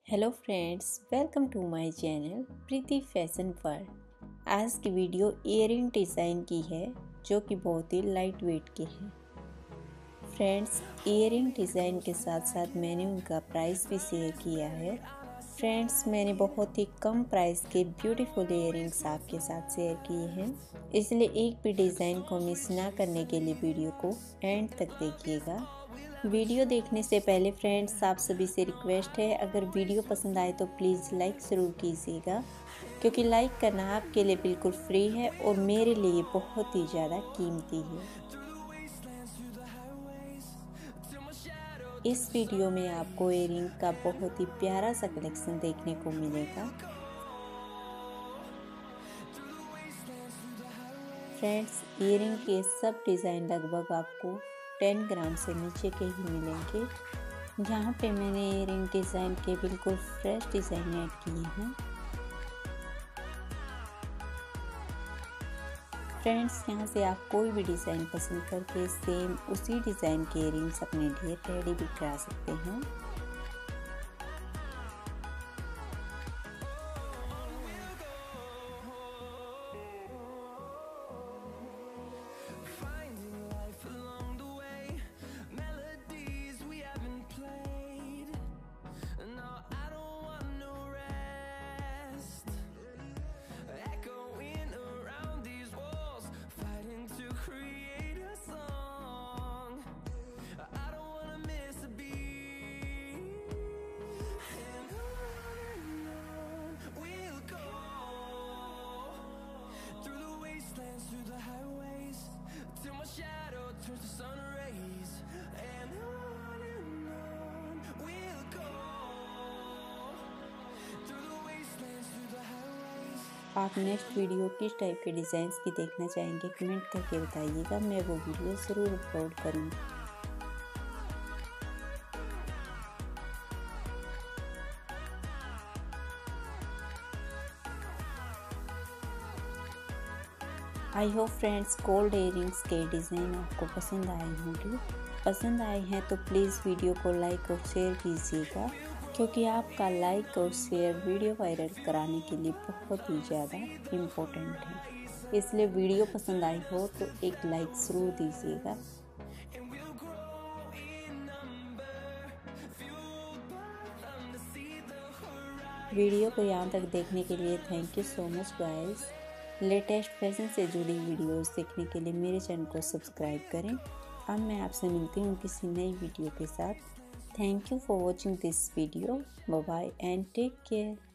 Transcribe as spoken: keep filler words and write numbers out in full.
Hello friends, welcome to my channel Preeti fashion world. आज की video earring design की है जो कि बहुत ही लाइट वेट के हैं। फ्रेंड्स, इयरिंग डिज़ाइन के साथ साथ मैंने उनका प्राइस भी शेयर किया है। फ्रेंड्स, मैंने बहुत ही कम प्राइस के ब्यूटीफुल इयरिंग्स आपके साथ शेयर किए हैं, इसलिए एक भी डिज़ाइन को मिस ना करने के लिए वीडियो को एंड तक देखिएगा। वीडियो देखने से पहले फ्रेंड्स, आप सभी से रिक्वेस्ट है, अगर वीडियो पसंद आए तो प्लीज़ लाइक ज़रूर कीजिएगा, क्योंकि लाइक करना आपके लिए बिल्कुल फ्री है और मेरे लिए बहुत ही ज़्यादा कीमती है। इस वीडियो में आपको इयरिंग का बहुत ही प्यारा सा कलेक्शन देखने को मिलेगा। फ्रेंड्स, इयरिंग के सब डिज़ाइन लगभग आपको दस ग्राम से नीचे के ही मिलेंगे। यहाँ पे मैंने इयरिंग डिज़ाइन के बिल्कुल फ्रेश डिज़ाइन ऐड किए हैं। फ्रेंड्स, यहाँ से आप कोई भी डिज़ाइन पसंद करके सेम उसी डिज़ाइन के इयरिंग्स अपने लिए रेडी भी करा सकते हैं। आप नेक्स्ट वीडियो किस टाइप के डिज़ाइंस की देखना चाहेंगे कमेंट करके बताइएगा, मैं वो वीडियो ज़रूर अपलोड करूँगी। I hope friends, gold earrings के डिज़ाइन आपको पसंद आए होंगे। पसंद आए हैं तो प्लीज़ वीडियो को लाइक और शेयर कीजिएगा, क्योंकि आपका लाइक और शेयर वीडियो वायरल कराने के लिए बहुत ही ज़्यादा इम्पोर्टेंट है। इसलिए वीडियो पसंद आई हो तो एक लाइक ज़रूर दीजिएगा। वीडियो को यहाँ तक देखने के लिए thank you so much guys. Latest fashion से जुड़ी वीडियोस देखने के लिए मेरे चैनल को सब्सक्राइब करें। अब मैं आपसे मिलती हूँ किसी नई वीडियो के साथ। Thank you for watching this video. Bye bye and take care.